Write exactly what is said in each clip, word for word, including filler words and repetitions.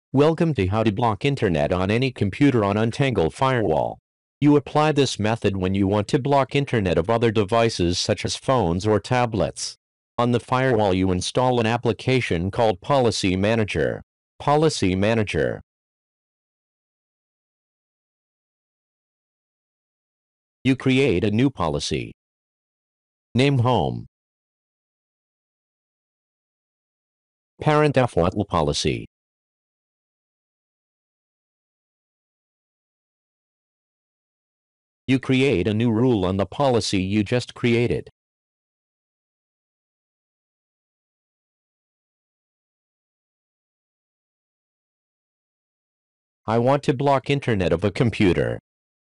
Welcome to How to Block Internet on Any Computer on Untangle Firewall. You apply this method when you want to block internet of other devices such as phones or tablets. On the firewall you install an application called Policy Manager. Policy Manager. You create a new policy. Name Home. Parent default policy. You create a new rule on the policy you just created. I want to block internet of a computer.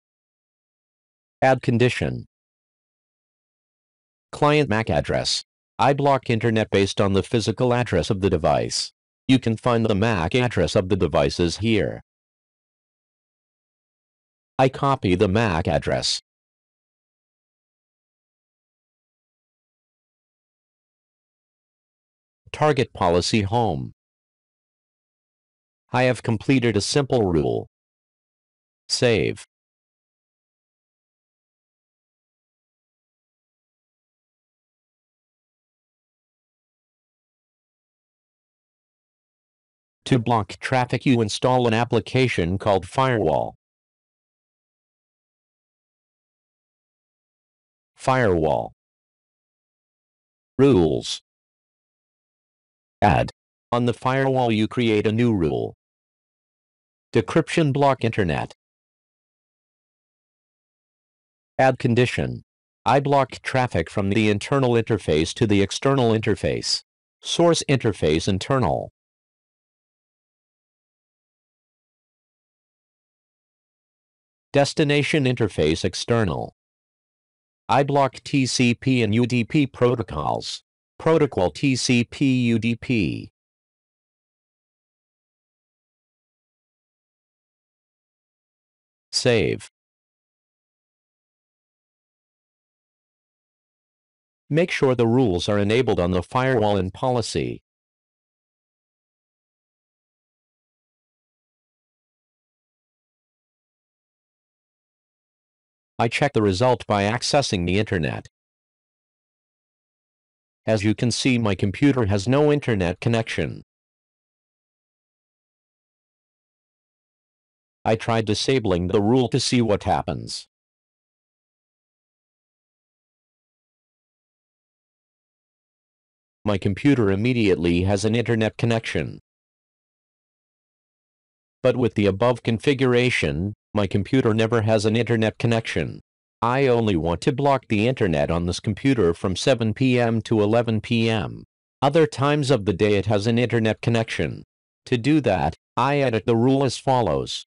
Add condition. Client M A C address. I block internet based on the physical address of the device. You can find the M A C address of the devices here. I copy the M A C address. Target policy Home. I have completed a simple rule. Save. To block traffic you install an application called Firewall. Firewall. Rules. Add. On the firewall you create a new rule. Decryption block internet. Add condition. I block traffic from the internal interface to the external interface. Source interface internal. Destination interface external. I block T C P and U D P protocols. Protocol T C P U D P. Save. Make sure the rules are enabled on the firewall in policy. I check the result by accessing the internet. As you can see, my computer has no internet connection. I tried disabling the rule to see what happens. My computer immediately has an internet connection. But with the above configuration, my computer never has an internet connection. I only want to block the internet on this computer from seven p m to eleven p m Other times of the day it has an internet connection. To do that, I edit the rule as follows.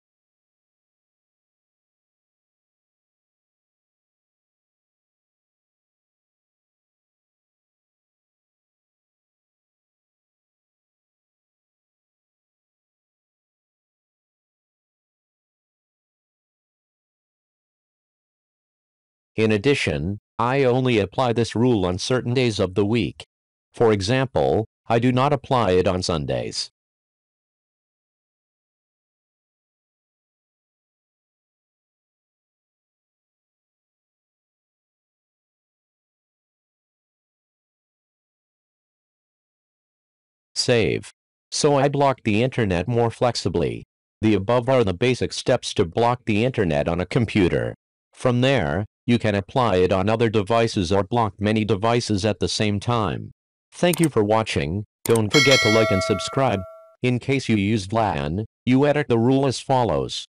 In addition, I only apply this rule on certain days of the week. For example, I do not apply it on Sundays. Save. So I block the internet more flexibly. The above are the basic steps to block the internet on a computer. From there, you can apply it on other devices or block many devices at the same time. Thank you for watching. Don't forget to like and subscribe. In case you used LAN, you edit the rule as follows.